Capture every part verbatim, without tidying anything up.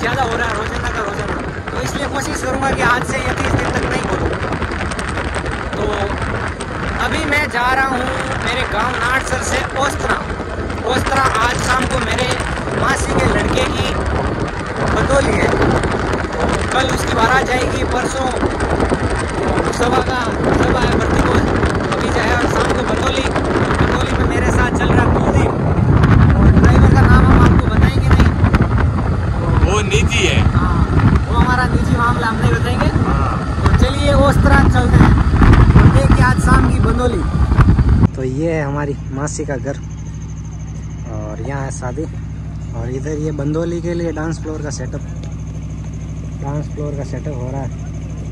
ज़्यादा हो रहा है रोजाना का रोजाना, तो इसलिए कोशिश करूँगा कि आज से या तीस दिन तक नहीं बोलूँ। तो अभी मैं जा रहा हूँ मेरे गांव नाटसर से ओस्त्रा। ओस्त्रा आज शाम को मेरे मासी के लड़के की बदौली है, तो कल उसकी बारात जाएगी, परसों सभा का सभा है भर्ती को, अभी जाए और शाम को बदौली। बदौली में मेरे साथ चल रहा कुलदीप, और ड्राइवर का नाम हम आपको बताएंगे नहीं, वो निजी है। हाँ, वो हमारा निजी मामला हम नहीं बताएंगे। तो चलिए ओस्त्रा चलते हैं और देखिए आज शाम की बदौली। तो ये है हमारी मासी का घर और यहाँ है शादी, और इधर ये बंदोली के लिए डांस फ्लोर का सेटअप डांस फ्लोर का सेटअप हो रहा है।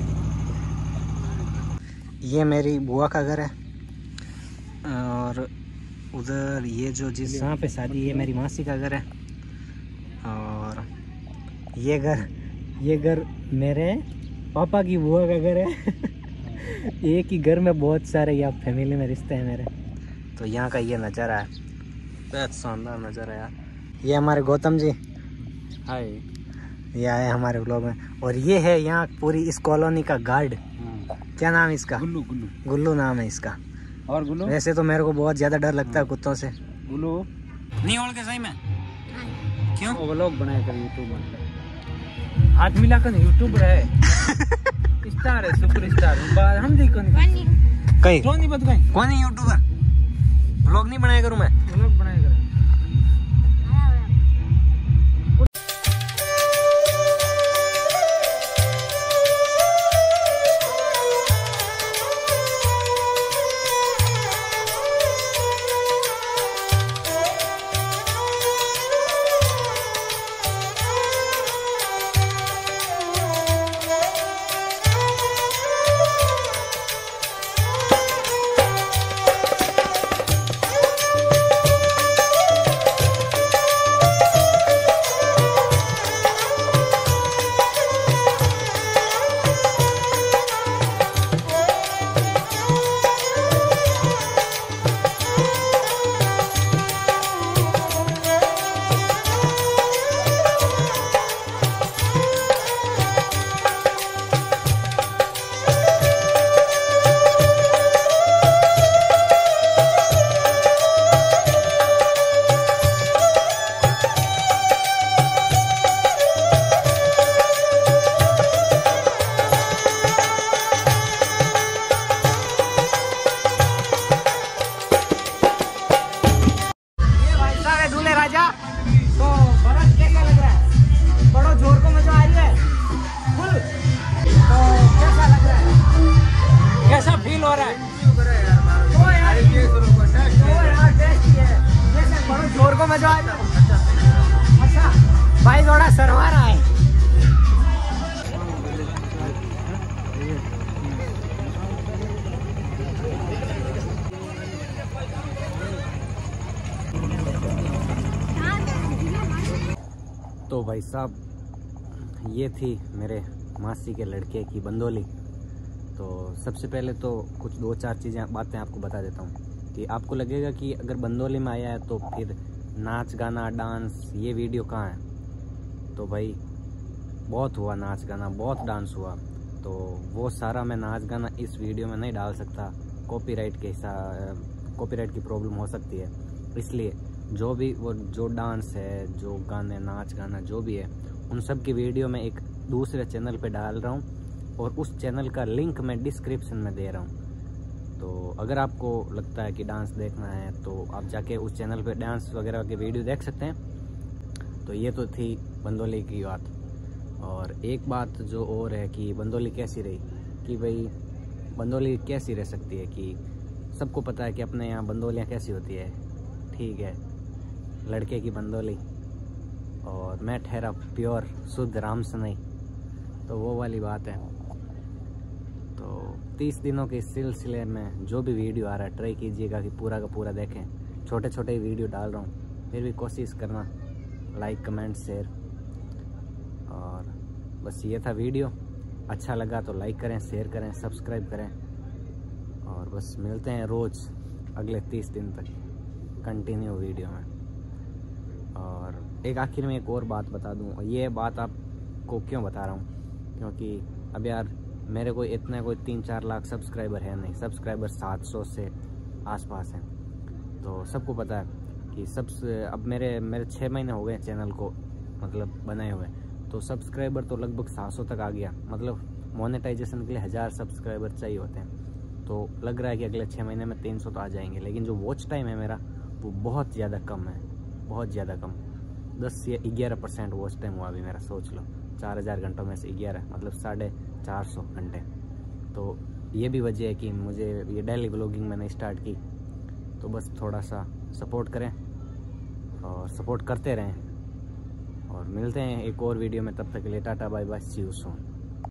ये मेरी बुआ का घर है, और उधर ये जो जिस यहाँ पे शादी, ये मेरी मासी का घर है। और ये घर ये घर मेरे पापा की बुआ का घर है। एक ही घर में बहुत सारे यहाँ फैमिली में रिश्ते हैं मेरे। तो यहाँ का ये नज़ारा है, बहुत शानदार नज़ारा है यार। ये हमारे गौतम जी, हाय, ये आए हमारे ब्लॉग में। और ये है यहाँ पूरी इस कॉलोनी का गार्ड, क्या नाम है इसका? गुल्लू। गुल्लू गुल्लू नाम है इसका। और गुल्लू, वैसे तो मेरे को बहुत ज़्यादा डर लगता है कुत्तों से। गुल्लू नहीं ओढ़ के सही में क्यों? वो व्लॉग बनाया कर यूट्यूब में, हाथ मिला कर यूट्यूबर है। स्टार है, सुपर स्टार। हम जी कौन कहीं कौन नहीं बता कहीं कौन है यूट्यूबर? व्लॉग नहीं बनाया करूँ मैं, व्लॉग बनाया कर। तो बरस कैसा लग रहा है? बड़ो जोर को मजा आ रही है फुल। तो कैसा लग रहा है, कैसा फील हो रहा है? तो यार टेस्ट है, जैसे बड़ो जोर को मजा आ रहा है। अच्छा भाई थोड़ा सरवा रहा है। तो भाई साहब ये थी मेरे मासी के लड़के की बंदोली। तो सबसे पहले तो कुछ दो चार चीज़ें बातें आपको बता देता हूँ कि आपको लगेगा कि अगर बंदोली में आया है तो फिर नाच गाना डांस ये वीडियो कहाँ है। तो भाई बहुत हुआ नाच गाना, बहुत डांस हुआ, तो वो सारा मैं नाच गाना इस वीडियो में नहीं डाल सकता, कॉपीराइट के हिसाब कॉपीराइट की प्रॉब्लम हो सकती है। इसलिए जो भी वो जो डांस है, जो गाने नाच गाना जो भी है, उन सब की वीडियो मैं एक दूसरे चैनल पे डाल रहा हूँ और उस चैनल का लिंक मैं डिस्क्रिप्शन में दे रहा हूँ। तो अगर आपको लगता है कि डांस देखना है तो आप जाके उस चैनल पे डांस वगैरह के वीडियो देख सकते हैं। तो ये तो थी बंदोली की बात। और एक बात जो और है कि बंदोली कैसी रही, कि भाई बंदोली कैसी रह सकती है, कि सबको पता है कि अपने यहाँ बंदोलियाँ कैसी होती है, ठीक है, लड़के की बंदोली और मैं ठहरा प्योर शुद्ध राम सनई, तो वो वाली बात है। तो तीस दिनों के सिलसिले में जो भी वीडियो आ रहा है ट्राई कीजिएगा कि पूरा का पूरा देखें। छोटे छोटे वीडियो डाल रहा हूँ, फिर भी कोशिश करना लाइक कमेंट शेयर। और बस ये था वीडियो, अच्छा लगा तो लाइक करें, शेयर करें, सब्सक्राइब करें। और बस मिलते हैं रोज़ अगले तीस दिन तक कंटिन्यू वीडियो में। और एक आखिर में एक और बात बता दूं, ये बात आप आपको क्यों बता रहा हूँ, क्योंकि अब यार मेरे कोई इतना कोई तीन चार लाख सब्सक्राइबर है नहीं, सब्सक्राइबर सात सौ से आसपास हैं। तो सबको पता है कि सबसे अब मेरे मेरे छः महीने हो गए चैनल को मतलब बनाए हुए, तो सब्सक्राइबर तो लगभग सात सौ तक आ गया। मतलब मोनेटाइजेशन के लिए हज़ार सब्सक्राइबर चाहिए होते हैं, तो लग रहा है कि अगले छः महीने में तीन सौ तो आ जाएंगे। लेकिन जो वॉच टाइम है मेरा वो बहुत ज़्यादा कम है, बहुत ज़्यादा कम, दस या ग्यारह परसेंट वॉच टाइम हुआ अभी मेरा। सोच लो चार हज़ार घंटों में से ग्यारह मतलब साढ़े चार सौ घंटे। तो ये भी वजह है कि मुझे ये डेली ब्लॉगिंग मैंने स्टार्ट की। तो बस थोड़ा सा सपोर्ट करें और सपोर्ट करते रहें, और मिलते हैं एक और वीडियो में। तब तक के लिए tata bye bye, see you soon.